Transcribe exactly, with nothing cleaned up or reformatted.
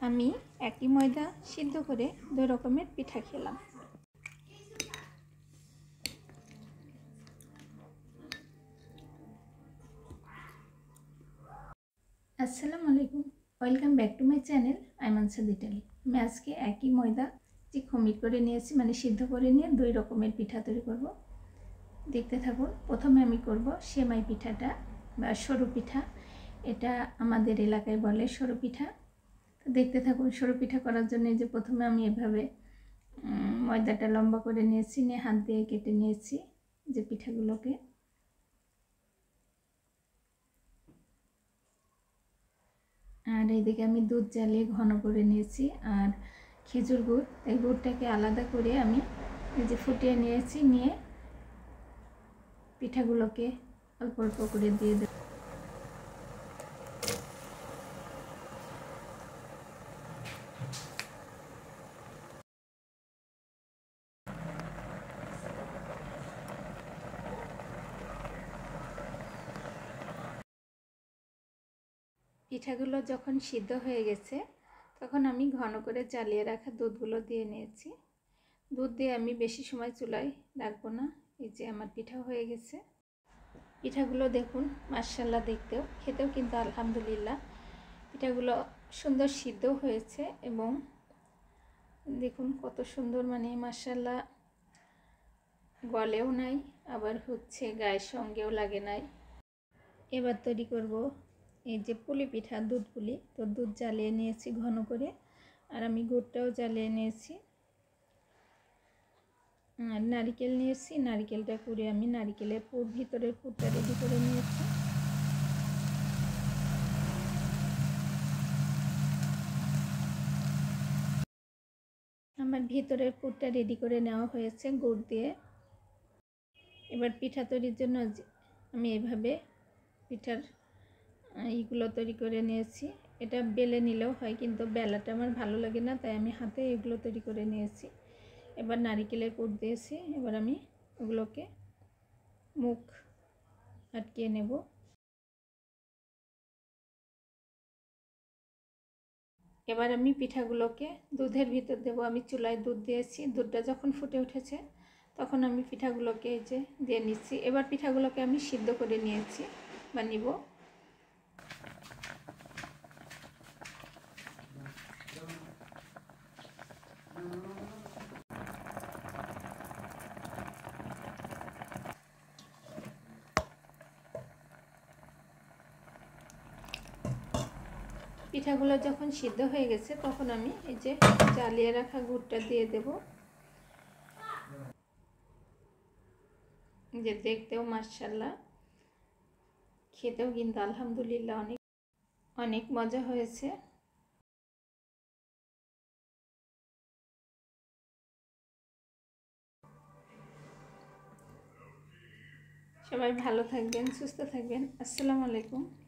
আমি একই ময়দা সিদ্ধ করে দুই রকমের পিঠা খেলাম। আসসালামু আলাইকুম, welcome back to my channel আইমানসা ডিটেল। আমি আজকে একই ময়দা যে খমির করে নিয়েছি, মানে সিদ্ধ করে নিয়ে দুই রকমের পিঠা তৈরি করব। দেখতে থাকুন। প্রথমে আমি করব সেমাই পিঠাটা বা সরু পিঠা। এটা আমাদের এলাকায় বলে সরু পিঠা। তো দেখতে থাকুন। সরু পিঠা করার জন্য যে প্রথমে আমি এভাবে ময়দাটা লম্বা করে নিয়েছি, নিয়ে হাত দিয়ে কেটে নিয়েছি যে পিঠাগুলোকে। আর এইদিকে আমি দুধ জ্বালিয়ে ঘন করে নিয়েছি, আর খেজুর গুড়, এই গুড়টাকে আলাদা করে আমি এই যে ফুটিয়ে নিয়েছি, নিয়ে পিঠাগুলোকে অল্প অল্প করে দিয়ে দেব। পিঠাগুলো যখন সিদ্ধ হয়ে গেছে তখন আমি ঘন করে জ্বালিয়ে রাখা দুধগুলো দিয়ে নিয়েছি। দুধ দিয়ে আমি বেশি সময় চুলায় রাখবো না। এই যে আমার পিঠা হয়ে গেছে। পিঠাগুলো দেখুন, মাশাআল্লাহ, দেখতেও খেতেও কিন্তু আলহামদুলিল্লাহ পিঠাগুলো সুন্দর সিদ্ধ হয়েছে, এবং দেখুন কত সুন্দর, মানে মাশাআল্লাহ, গলেও নাই, আবার হচ্ছে গায়ের সঙ্গেও লাগে নাই। এবার তৈরি করব এই যে পুলি পিঠা, দুধ পুলি। তো দুধ জ্বালিয়ে নিয়েছি ঘন করে, আর আমি গুড়টাও জ্বালিয়ে নিয়েছি, আর নারিকেল নিয়েছি। নারিকেলটা কুড়ে আমি নারিকেলের পুর, ভিতরের পুরটা রেডি করে নিয়েছি। আমার ভিতরের পুরটা রেডি করে নেওয়া হয়েছে গুড় দিয়ে। এবার পিঠা তৈরির জন্য আমি এভাবে পিঠার এইগুলো তৈরি করে নিয়েছি। এটা বেলে নিলেও হয়, কিন্তু বেলাটা আমার ভালো লাগে না, তাই আমি হাতে এগুলো তৈরি করে নিয়েছি। এবার নারিকেলের পুর দিয়েছি, এবার আমি ওগুলোকে মুখ আটকিয়ে নেব। এবার আমি পিঠাগুলোকে দুধের ভিতর দেব। আমি চুলায় দুধ দিয়েছি, দুধটা যখন ফুটে উঠেছে তখন আমি পিঠাগুলোকে এই যে দিয়ে নিচ্ছি। এবার পিঠাগুলোকে আমি সিদ্ধ করে নিয়েছি বা নিব। পিঠাগুলো যখন সিদ্ধ হয়ে গেছে তখন আমি এই যে জ্বালিয়ে রাখা গুড়টা দিয়ে দেব। যে দেখতেও মাশাআল্লাহ, খেতেও কিন্তু আলহামদুলিল্লাহ অনেক অনেক মজা হয়েছে। সবাই ভালো থাকবেন, সুস্থ থাকবেন। আসসালামু আলাইকুম।